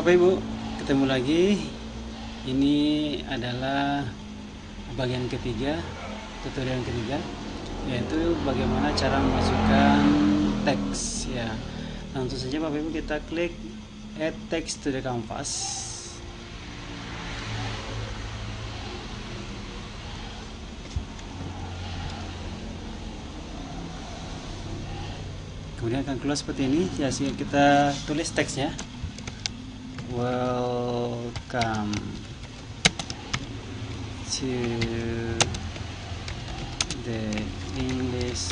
Bapak Ibu, ketemu lagi. Ini adalah bagian ketiga, tutorial ketiga, yaitu bagaimana cara memasukkan teks ya. Langsung saja Bapak Ibu kita klik add text to the canvas. Kemudian akan keluar seperti ini. Ya, kita tulis teksnya. Welcome to the English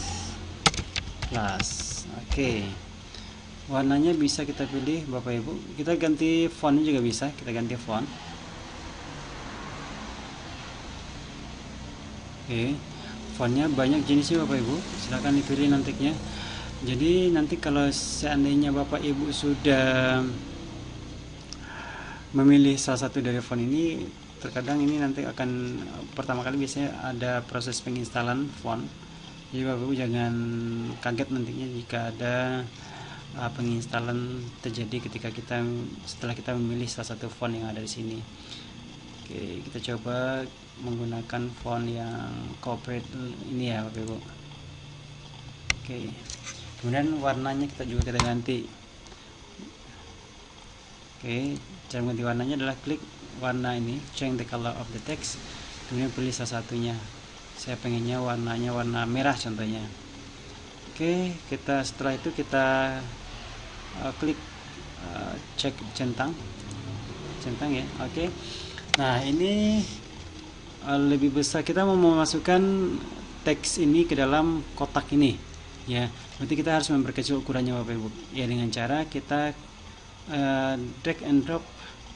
class. Oke. Warnanya bisa kita pilih Bapak Ibu. Kita ganti fontnya juga bisa. Kita ganti font. Oke. Fontnya banyak jenisnya Bapak Ibu. Silahkan dipilih nantinya. Jadi nanti kalau seandainya Bapak Ibu sudah memilih salah satu dari font ini, terkadang ini nanti akan pertama kali biasanya ada proses penginstalan font. Jadi Bapak Ibu jangan kaget nantinya jika ada penginstalan terjadi ketika setelah kita memilih salah satu font yang ada di sini. Oke, kita coba menggunakan font yang corporate ini ya Bapak Ibu. Oke. Kemudian warnanya kita ganti. Oke, cara mengganti warnanya adalah klik warna ini, change the color of the text, kemudian pilih salah satunya. Saya pengennya warnanya warna merah contohnya. Oke, setelah itu kita klik cek centang ya. Oke. Nah, ini lebih besar, kita mau memasukkan teks ini ke dalam kotak ini ya. Berarti kita harus memperkecil ukurannya Bapak Ibu ya, dengan cara kita drag and drop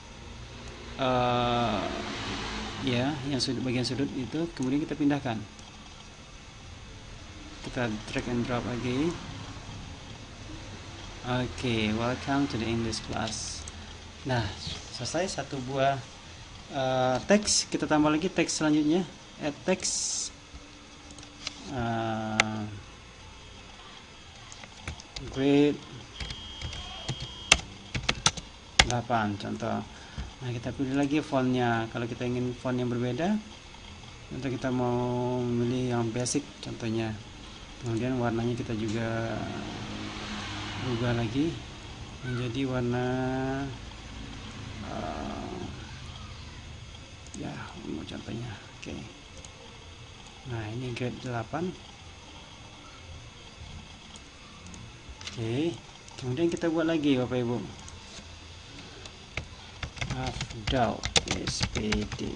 ya, yang bagian sudut itu, kemudian kita pindahkan, kita drag and drop lagi. Oke, welcome to the English class. Nah, selesai satu buah teks. Kita tambah lagi teks selanjutnya, add text, grade 8 contoh. Nah, kita pilih lagi fontnya. Kalau kita ingin font yang berbeda, atau kita mau memilih yang basic contohnya, kemudian warnanya kita juga ubah lagi menjadi warna ya, ungu contohnya. Oke. Nah, ini grade 8. Oke, kemudian kita buat lagi Bapak Ibu. Afdal SPD.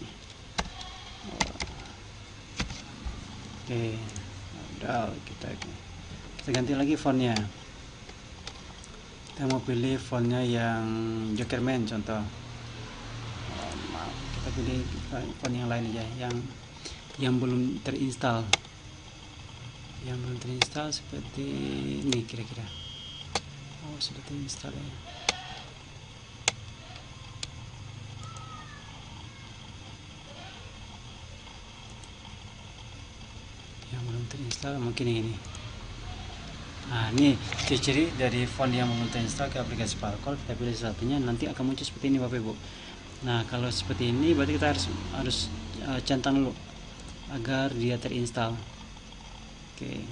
Oke, Afdal kita ganti lagi fontnya. Kita mau pilih fontnya yang Jokerman contoh. Maaf, kita pilih font yang lain aja, yang belum terinstall. Yang belum terinstall seperti ini kira-kira. Oh, sudah terinstall ya. Yang belum terinstall mungkin ini. Nah, ini ciri-ciri dari font yang belum terinstall ke aplikasi Sparkle. Kita pilih satunya, nanti akan muncul seperti ini Bapak Ibu. Nah, kalau seperti ini berarti kita harus centang dulu agar dia terinstall. Oke.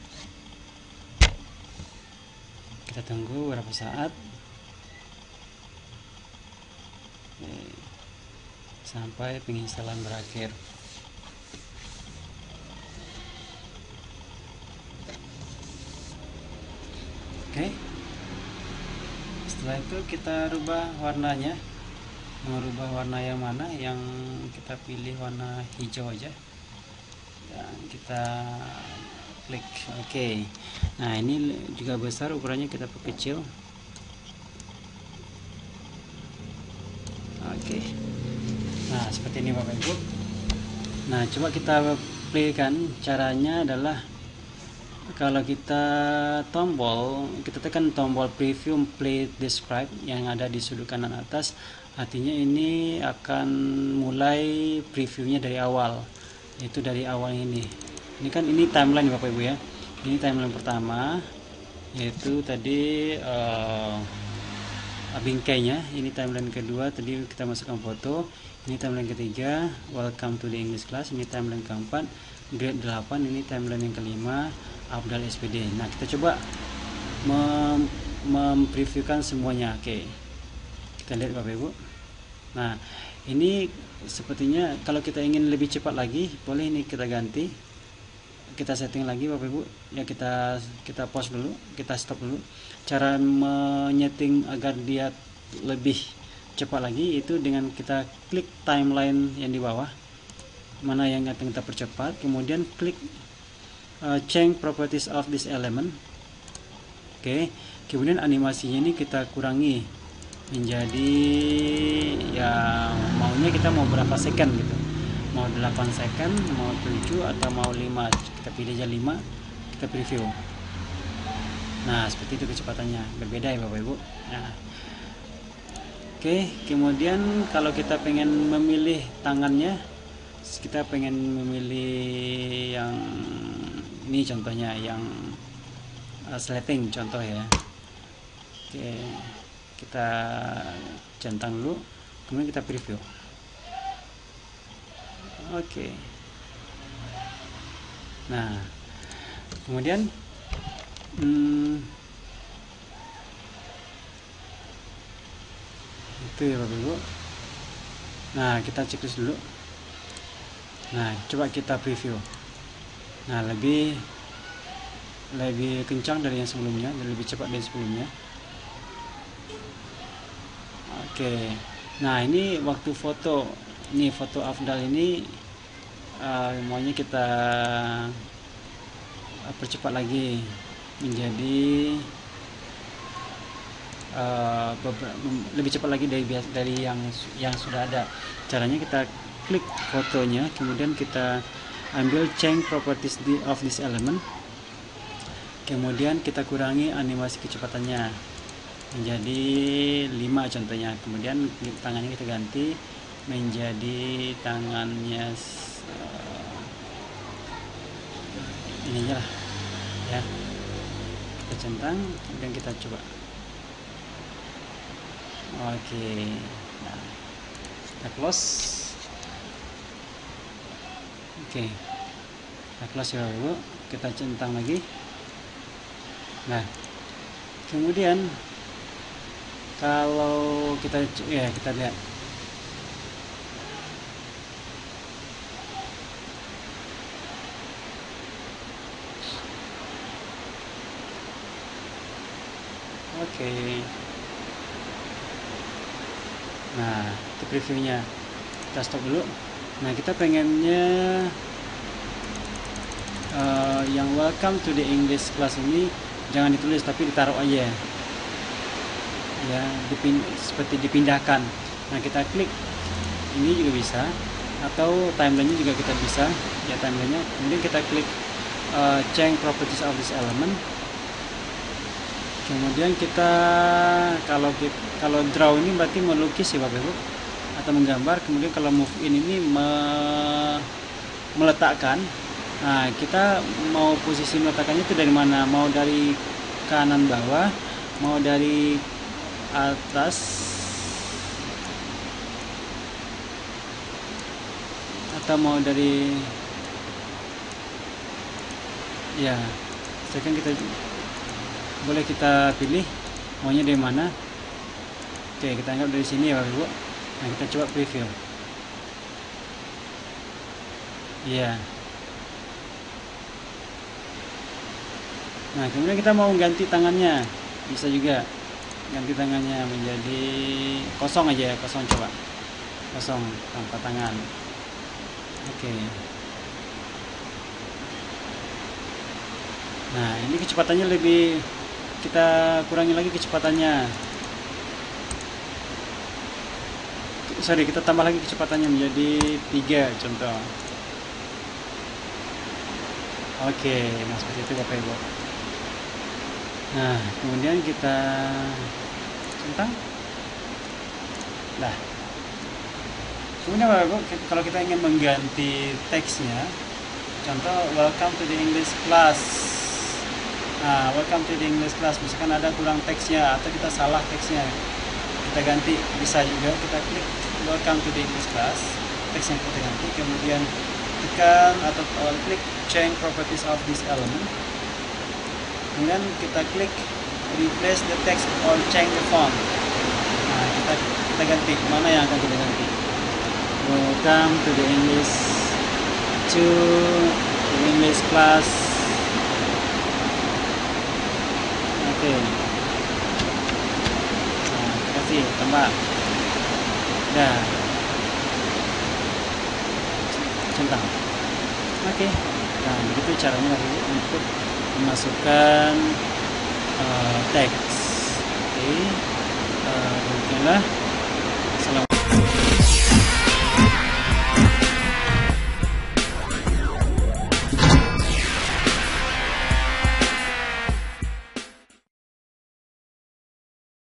Kita tunggu beberapa saat. Oke. Sampai penginstalan berakhir. Oke. Setelah itu kita rubah warnanya. Merubah warna yang mana? Yang kita pilih warna hijau aja. Dan kita klik oke. Nah, ini juga besar ukurannya, kita perkecil. Oke. Nah, seperti ini Bapak Ibu. Nah, coba kita playkan. Caranya adalah kalau kita tekan tombol preview play describe yang ada di sudut kanan atas, artinya ini akan mulai previewnya dari awal, yaitu dari awal ini. Ini kan ini timeline Bapak Ibu ya. Ini timeline pertama, yaitu tadi bingkainya. Ini timeline kedua, tadi kita masukkan foto. Ini timeline ketiga, welcome to the English class. Ini timeline keempat, grade 8. Ini timeline yang kelima, Afdal SPD. Nah, kita coba mempreviewkan semuanya. Oke, kita lihat Bapak Ibu. Nah, ini sepertinya kalau kita ingin lebih cepat lagi, boleh ini kita ganti, kita setting lagi Bapak Ibu ya. Kita pause dulu, kita stop dulu. Cara menyeting agar dia lebih cepat lagi itu dengan kita klik timeline yang di bawah, mana yang akan kita percepat, kemudian klik change properties of this element. Oke, kemudian animasinya ini kita kurangi menjadi ya maunya kita mau berapa second gitu, mau 8 second, mau 7 atau mau 5. Kita pilih aja 5, kita preview. Nah, seperti itu kecepatannya, berbeda ya Bapak Ibu. Nah, oke, kemudian kalau kita pengen memilih tangannya, kita pengen memilih yang ini contohnya, yang sleting contoh ya. Oke, kita centang dulu, kemudian kita preview. Oke. Nah, kemudian itu ya Bapak Ibu. Nah, kita checklist dulu. Nah, coba kita preview. Nah, lebih kencang dari yang sebelumnya, dan lebih cepat dari sebelumnya. Oke. Nah, ini waktu foto. Ini foto Afdal ini maunya kita percepat lagi menjadi lebih cepat lagi dari yang sudah ada. Caranya kita klik fotonya, kemudian kita ambil change properties of this element, kemudian kita kurangi animasi kecepatannya menjadi 5 contohnya. Kemudian tangannya kita ganti menjadi tangannya ini aja lah ya, kita centang, kemudian kita coba. Oke, nah, kita close. Oke, kita close ya Bu, kita centang lagi. Nah, kemudian kalau kita lihat. Oke. Nah, itu previewnya. Kita stop dulu. Nah, kita pengennya yang welcome to the English class ini jangan ditulis tapi ditaruh aja ya, seperti dipindahkan. Nah, kita klik ini juga bisa, atau timelinenya juga kita bisa ya, timelinenya. Kemudian kita klik change properties of this element. Kemudian kita kalau draw ini berarti melukis ya Bapak Ibu, atau menggambar. Kemudian kalau move in ini meletakkan. Nah, kita mau posisi meletakkannya itu dari mana? Mau dari kanan bawah, mau dari atas, atau mau dari ya, sekarang kita boleh kita pilih maunya dari mana. Oke, kita anggap dari sini ya Bapak Ibu. Nah, kita coba preview. Iya. Nah, kemudian kita mau ganti tangannya, bisa juga ganti tangannya menjadi kosong aja ya, kosong, coba kosong tanpa tangan. Oke. Nah, ini kecepatannya lebih, kita kurangi lagi kecepatannya. Sorry, kita tambah lagi kecepatannya menjadi 3 contoh. Oke, nah seperti itu Bapak Ibu. Nah, kemudian kita centang. Nah, kemudian Bapak Ibu, kalau kita ingin mengganti teksnya, contoh welcome to the English class. Nah, welcome to the English class, misalkan ada kurang teksnya atau kita salah teksnya, kita ganti, bisa juga kita klik welcome to the English class, teks yang kita ganti, kemudian tekan atau klik change properties of this element, kemudian kita klik replace the text or change the font. Nah, kita ganti, mana yang akan kita ganti? Welcome to the English class. Oke. Nah, kasih tambah. Dah. Centang. Oke. Nah, begitu caranya untuk memasukkan teks. Oke. Demikianlah. Assalamualaikum.